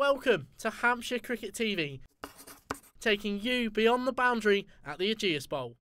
Welcome to Hampshire Cricket TV, taking you beyond the boundary at the Ageas Bowl.